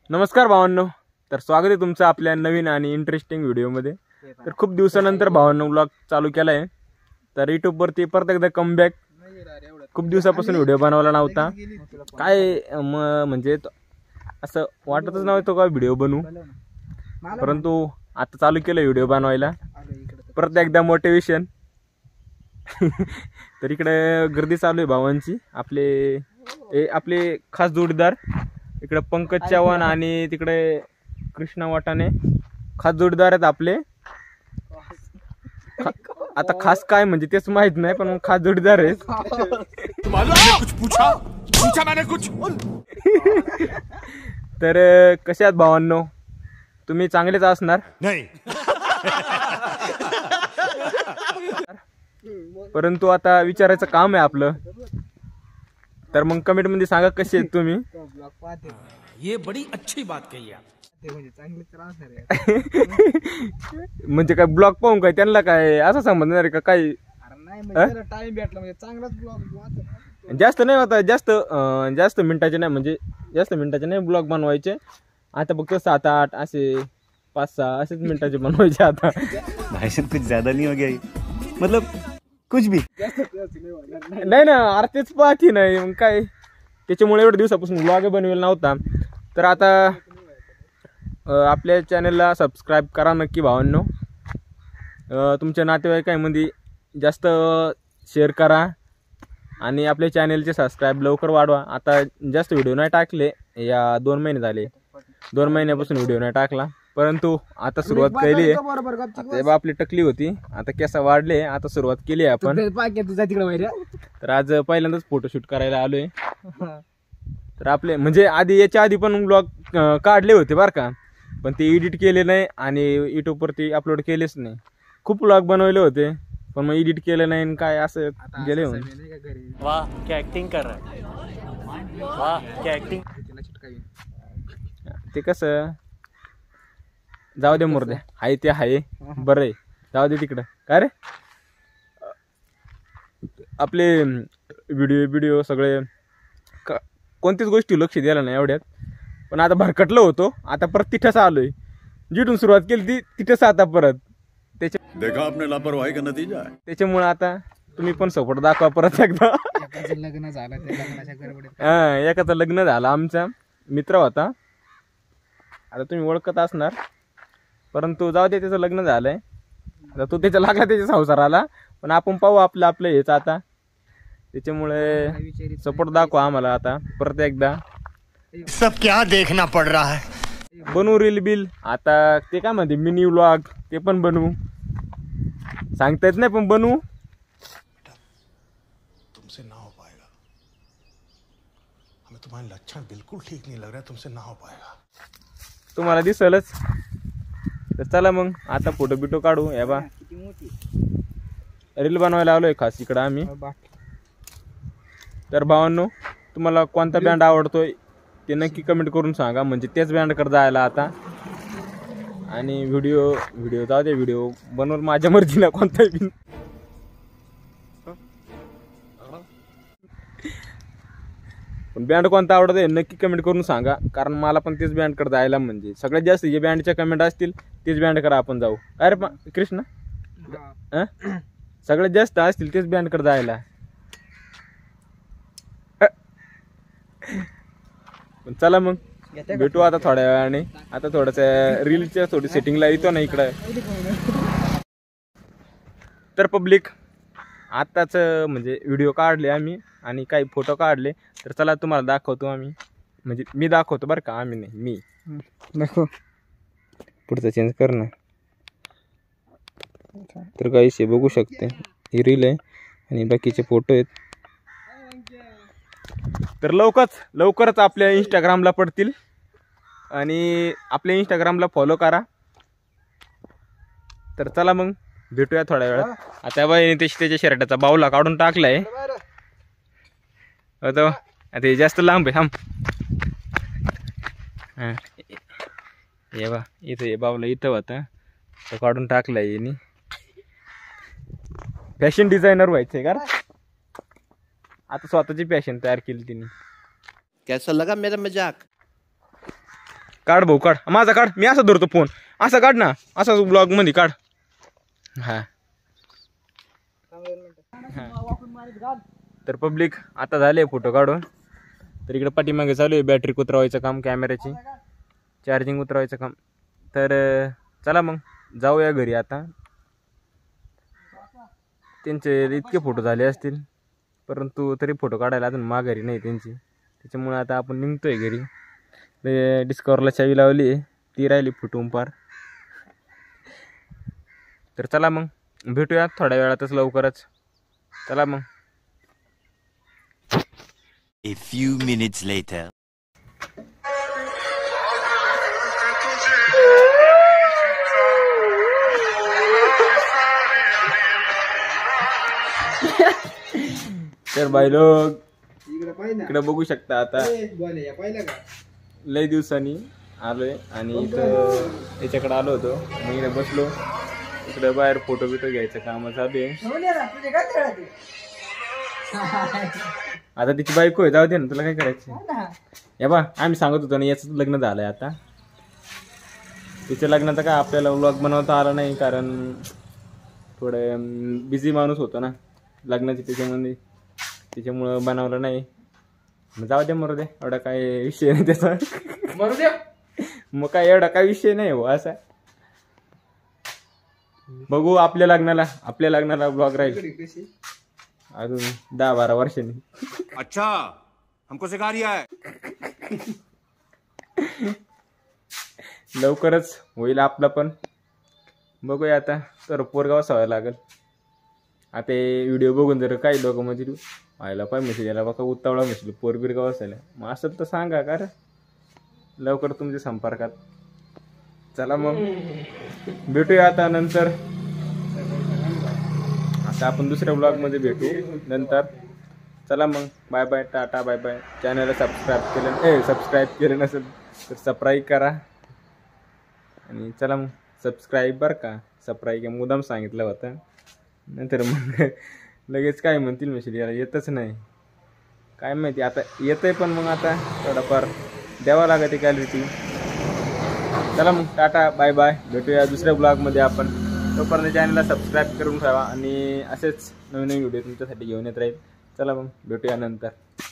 नमस्कार भावांनो, तर स्वागत आहे तुमचं आपल्या नवीन आणि इंटरेस्टिंग व्हिडिओमध्ये। तर खूप दिवसानंतर भावांनो व्लॉग चालू केला आहे। तर यूट्यूबवरती परत एकदा कमबॅक। खूप दिवसापासून व्हिडिओ बनवला नव्हता, काय म्हणजे असं वाटतच नव्हतं का व्हिडिओ बनवू, परंतु आता चालू केलं व्हिडिओ बनवायला परत एकदा मोटिवेशन। तर इकडे गर्दी चालू आहे भावांची, आपले खास जोडीदार इकडे पंकज चव्हाण आणि तिकडे कृष्णा वाटाणे खास जोडीदार आहेत आपले। आता खास काय म्हणजे तेच माहित नाही, पण खास जोडीदार आहेत। कुछ पूछा मैंने कुछ। तर कसे आहात भावांनो, तुम्ही चांगलेच असणार नाही। परंतु आता विचारायचं काम आहे आपलं। तर मग कमेंट मध्ये सांगा कसे आहेत तुम्ही। ये बड़ी अच्छी बात कही आप। म्हणजे काय ब्लॉग पाहून काय त्यांना काय असं समजणार आहे का काही? टाइम भेटला म्हणजे चांगलाच ब्लॉग जास्त नाही होता, जास्त मिनिटाचे नाही, म्हणजे जास्त मिनिटाचे नाही ब्लॉग बनवायचे आता, फक्त 7-8 असे 5-6 असेच मिनिटाचे बनवायचे आता। भाई साहब कुछ ज्यादा नहीं हो गया ये? मतलब कुछ भी नाही ना, अर्थच पाहती नाही मग काय, त्याच्यामुळे एवढ्या दिवसापासून ब्लॉग बनवेल नव्हता। तर आता आपल्या चॅनलला सबस्क्राईब करा नक्की भावांनो। तुमच्या नातेवाईकांमध्ये जास्त शेअर करा आणि आपल्या चॅनलचे सबस्क्राईब लवकर वाढवा। आता जास्त व्हिडिओ नाही टाकले, या 2 महिने झाले, 2 महिन्यापासून व्हिडिओ नाही टाकला, परंतु आता सुरुवात केली आहे। आपली टकली होती, आता केसा वाढले, आता सुरुवात केली आहे आपण। तर आज पहिल्यांदाच फोटोशूट करायला आलोय। तर आपले म्हणजे याच्या आधी पण ब्लॉग काढले होते बरं का, पण ते एडिट केले नाही आणि यूट्यूबवरती अपलोड केलेच नाही। खूप ब्लॉग बनवले होते पण मग एडिट केलं नाही, काय असं गेले म्हणून। वाह क्या एक्टिंग कर रहा है, वाह क्या एक्टिंग। ते कसं जाऊ दे मुर्दे, हाय ते हाय, बरं आहे, जाऊ दे तिकडं। काय रे, आपले व्हिडिओ सगळे कोणतीच गोष्टी लक्ष द्यायला नाही एवढ्यात, पण आता भरकटलो होतो, आता परत तिथंच आलोय। जिथून सुरुवात केली तिथंच आता परत देखा आपने लापरवाही का नतीजा है। त्याच्यामुळे आता तुम्ही पण सपोर्ट दाखवा परत एकदा। लग्न झालं त्या लग्नाच्या गडबडीत एकाचं लग्न झालं, आमचा मित्र होता, आता तुम्ही ओळखत असणार, परंतु जाऊ दे, त्याचं लग्न झालंय, आता तो त्याच्या लागला त्याच्या संसाराला, पण आपण पाहू आपलं हेच आता। त्याच्यामुळे सपोर्ट दाखवा आम्हाला आता परत एकदा। सब क्या देखना पड़ रहा है। बनवू रील बिल, आता ते काय म्हणते मिनी व्लॉग, ते पण बनवू, सांगता येत नाही पण बनवू। तुमसे ना हो पाएगा, हमें तुम्हारे लक्षण बिल्कुल ठीक नहीं लग रहा है, तुमसे ना हो पाएगा। तुम्हाला दिसलच। तर चला मग आता फोटो बिटो काढू। या बा रील बनवायला आलोय खास इकडं आम्ही। तर भावांनो, तुम्हाला कोणता बँड आवडतोय ते नक्की कमेंट करून सांगा, म्हणजे तेच बँडकडे जायला आता। आणि व्हिडिओ जाऊ दे, व्हिडिओ बनवून माझ्या मर्जीला कोणताही बी। पण बँड कोणता आवडतोय नक्की कमेंट करून सांगा, कारण मला पण तेच बँडकडे जायला, म्हणजे सगळ्यात जास्त जे बँडच्या कमेंट असतील तेच बँडकडे आपण जाऊ। अरे कृष्णा, सगळ्यात जास्त असतील तेच बँडकडे जायला। पण चला मग भेटू आता थोड्या वेळाने। आता थोडंसं रीलच्या थोडी सेटिंगला येतो ना इकडं। तर पब्लिक, आत्ताच म्हणजे व्हिडिओ काढले आम्ही आणि काही फोटो काढले, तर चला तुम्हाला दाखवतो आम्ही, म्हणजे मी दाखवतो बरं का, आम्ही नाही, मी दाखव। पुढचं चेंज कर ना। तर काही बघू शकते, ही रील आहे आणि बाकीचे फोटो आहेत। तर लवकरच आपल्या इंस्टाग्रामला पडतील आणि आपल्या इंस्टाग्रामला फॉलो करा। तर चला मग भेटूया थोड्या वेळात। आता बाई त्याच्या शर्टाचा बाऊला काढून टाकलाय, आता हे जास्त लांब आहे, थांब। हां ये बा, इथं बाऊला इथं होता, तो काढून टाकलाय यांनी। फॅशन डिझायनर व्हायचंय का, आता स्वतःची फॅशन तयार केली तिने। कैसा लगा मेरा मजाक? काढ भाऊ काढ, माझा काढ, मी असं धरतो फोन, असं काढ ना, असा ब्लॉग मध्ये काढ. हा तर पब्लिक आता झाले फोटो काढून. तर इकडे पाठीमागे चालू आहे बॅटरी उतरवायचं काम, कॅमेऱ्याची चार्जिंग उतरवायचं काम. तर चला मग जाऊया घरी आता. त्यांचे इतके फोटो झाले असतील, परंतु तरी फोटो काढायला अजून माघारी नाही त्यांची, त्याच्यामुळे आता आपण निघतोय घरी. डिस्कवरला चावी लावली, ती राहिली फुटून पार. तर चला मग भेटूया थोड्या वेळातच लवकरच. चला मग. A few minutes later. तर भाई लोग इकडे पाहिजे इकडे बघू शकता आता बोले पाहिलं का लय दिवसांनी आलोय आणि इथं याच्याकडे आलो होतो. मग इकडे बसलो, इकडे बाहेर फोटो बिटो घ्यायचं काम चालू आहे. आता तिची बायको आहे, जाऊ दे ना, तुला काय करायचं. या बा आम्ही सांगत होतो ना याचं लग्न झालंय आता. तिच्या लग्नाचं काय आपल्याला व्लॉग बनवता आला नाही, कारण थोडं बिझी माणूस होतो ना लग्नाची, त्याच्यामुळं बनवलं नाही. मग जाऊ दे, मरू दे, एवढा काय विषय नाही त्याचा. मरू द्या. मग काय एवढा काय विषय नाही हो असा. बघू आपल्या लग्नाला ब्लॉग राहील अजून 10-12 वर्षांनी. अच्छा हमको सिखा रिया है. लवकरच होईल आपला पण. बघूया आता. तर पोरगाव असावा लागेल आता. व्हिडिओ बघून जर काही लोक म्हणजे व्हायला पाहिजे म्हणजे याला बघा उत्तावळा म्हणजे पोरबिरगाव असायला. मग असं तर सांगा का रे, लवकर तुमच्या संपर्कात. चला मग भेटूया आता नंतर. आता आपण दुसऱ्या ब्लॉगमध्ये भेटू नंतर. चला मग bye bye, tata bye bye. चॅनलला सबस्क्राईब केलं नसेल तर सबस्क्राईब करा. आणि चला मग सबस्क्राईब बरं का, सबस्क्राईब मुद्दाम सांगितलं होतं. नंतर मग लगेच काय म्हणतील म्हणजे याला येतच नाही काय माहिती. आता येतंय पण मग आता थोडाफार द्यावा लागते क्वालिटी. चला मग टाटा बाय बाय, भेटूया दुसऱ्या ब्लॉगमध्ये आपण. तोपर्यंत चॅनलला सबस्क्राईब करून ठेवा आणि असेच नवीन व्हिडिओ तुमच्यासाठी घेऊन येत राहील. चला मग भेटूया नंतर.